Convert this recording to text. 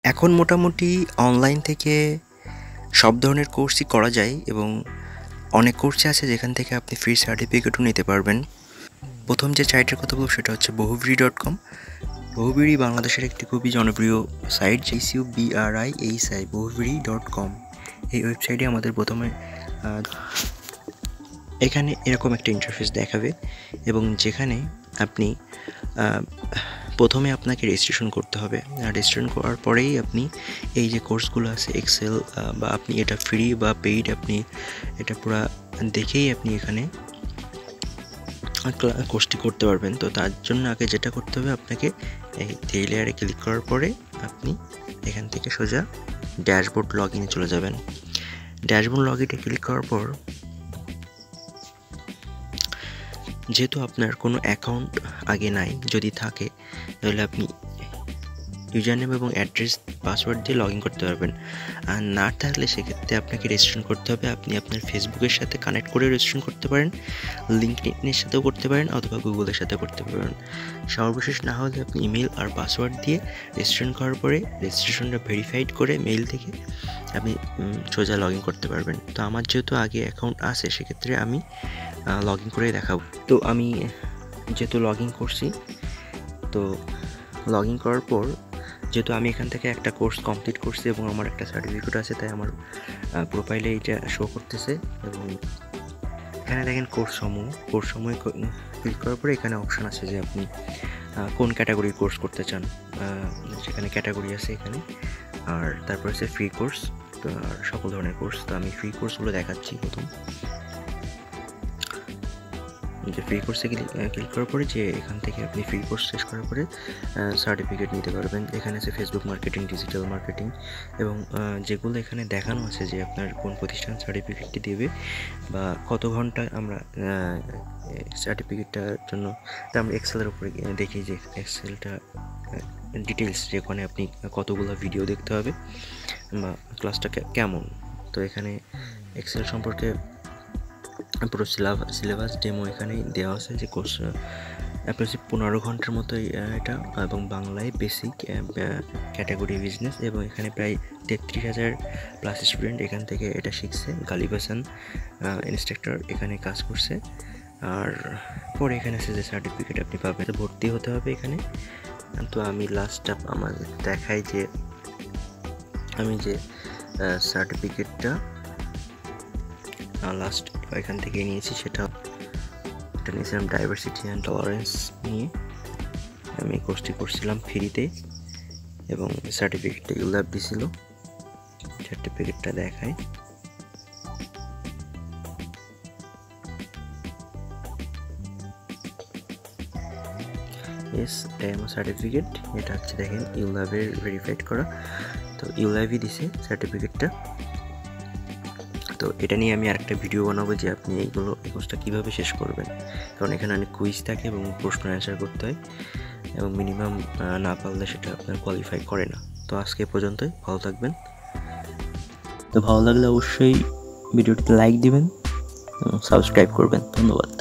এখন মোটামুটি অনলাইন থেকে সব ধরনের কোর্সই করা যায় এবং অনেক কোর্সই আছে যেখান থেকে আপনি ফ্রি সার্টিফিকেটও নিতে পারবেন। প্রথম যে সাইটের কথা বলব সেটা হচ্ছে বহুবিড়ি.com। বহুবিড়ি বাংলাদেশের একটি খুবই জনপ্রিয় সাইট, BRISI বহুবিড়ি.com। এই ওয়েবসাইটে আমাদের প্রথমে এখানে এরকম একটা ইন্টারফেস দেখাবে এবং যেখানে আপনি প্রথমে আপনাকে রেজিস্ট্রেশন করতে হবে। রেজিস্ট্রেশন করার পরেই আপনি এই যে কোর্সগুলো আছে এক্সেল বা আপনি এটা ফ্রি বা পেইড, আপনি এটা পুরো দেখেই আপনি এখানে কোর্সটি করতে পারবেন। তো তার জন্য আগে যেটা করতে হবে, আপনাকে এই 3 লেয়ারে ক্লিক করার পরে আপনি এখান থেকে সোজা ড্যাশবোর্ড লগ ইনে চলে যাবেন। ড্যাশবোর্ড লগ ইনে ক্লিক করার পর যেহেতু আপনার কোনো অ্যাকাউন্ট আগে নাই, যদি থাকে তাহলে আপনি ইউজার নেম এবং অ্যাড্রেস পাসওয়ার্ড দিয়ে লগ ইন করতে পারবেন। আর না থাকলে সেক্ষেত্রে আপনাকে রেজিস্ট্রেশন করতে হবে। আপনি আপনার ফেসবুকের সাথে কানেক্ট করে রেজিস্ট্রেশন করতে পারেন, লিঙ্কডইনের সাথেও করতে পারেন অথবা গুগলের সাথে করতে পারেন। সর্বশেষ না হলে আপনি ইমেল আর পাসওয়ার্ড দিয়ে রেজিস্ট্রেশন করার পরে রেজিস্ট্রেশনটা ভেরিফাইড করে মেইল থেকে আপনি সোজা লগ ইন করতে পারবেন। তো আমার যেহেতু আগে অ্যাকাউন্ট আছে সেক্ষেত্রে আমি লগ ইন করে দেখাবো। তো আমি যেহেতু লগ ইন করছি, তো লগ ইন করার পর যেহেতু আমি এখান থেকে একটা কোর্স কমপ্লিট করছি এবং আমার একটা সার্টিফিকেট আছে, তাই আমার প্রোফাইলে এইটা শো করতেছে। এবং এখানে দেখেন কোর্স সমূহে ক্লিক করার পরে এখানে অপশান আছে যে আপনি কোন ক্যাটাগরির কোর্স করতে চান, সেখানে ক্যাটাগরি আছে এখানে। আর তারপর আছে ফ্রি কোর্স, তো আর সকল ধরনের কোর্স। তো আমি ফ্রি কোর্সগুলো দেখাচ্ছি। প্রথম যে ফ্রি কোর্সে ক্লিক করার পরে যে এখান থেকে আপনি ফ্রি কোর্স শেষ করার পরে সার্টিফিকেট নিতে পারবেন। এখানে আছে ফেসবুক মার্কেটিং, ডিজিটাল মার্কেটিং এবং যেগুলো এখানে দেখানো আছে যে আপনার কোন প্রতিষ্ঠান সার্টিফিকেটটি দেবে বা কত ঘন্টা আমরা সার্টিফিকেটটার জন্য। তা আমরা এক্সেলের উপরে দেখি যে এক্সেলটা ডিটেলস, যেখানে আপনি কতগুলো ভিডিও দেখতে হবে বা ক্লাসটা কেমন। তো এখানে এক্সেল সম্পর্কে পুরো সিলেবাস ডেমো এখানেই দেওয়া আছে, যে কোর্স অ্যাপ্রক্সিমেট 15 ঘন্টার মতো এটা, এবং বাংলায় বেসিক ক্যাটাগরি বিজনেস। এবং এখানে প্রায় 33,000 প্লাস স্টুডেন্ট এখান থেকে এটা শিখছে। গালিব হাসান ইনস্ট্রাক্টর এখানে কাজ করছে। আর পরে এখানে আছে যে সার্টিফিকেট আপনি পাবেন, ভর্তি হতে হবে এখানে। তো আমি লাস্টটা আমার দেখাই যে আমি যে সার্টিফিকেটটা লাস্ট এখান থেকে নিয়েছি, সেটা নিয়েছিলাম ডাইভার্সিটি অ্যান্ড টলারেন্স নিয়ে। আমি কোর্সটি করছিলাম ফ্রিতে এবং সার্টিফিকেটটা উলাব দিছিল। সার্টিফিকেটটা দেখায়, এটাই আমার সার্টিফিকেট। এটা হচ্ছে দেখেন উলাবের ভেরিফাইড করা, তো উলাবই দিছে সার্টিফিকেটটা। তো এটা নিয়ে আমি আরেকটা ভিডিও বানাবো যে আপনি এই কোর্সটা কীভাবে শেষ করবেন, কারণ এখানে অনেক কুইজ থাকে এবং প্রশ্ন অ্যান্সার করতে হয় এবং মিনিমাম না পারলে সেটা আপনার কোয়ালিফাই করে না। তো আজকে পর্যন্তই, ভালো থাকবেন। তো ভালো লাগলে অবশ্যই ভিডিওটিতে লাইক দিবেন এবং সাবস্ক্রাইব করবেন। ধন্যবাদ।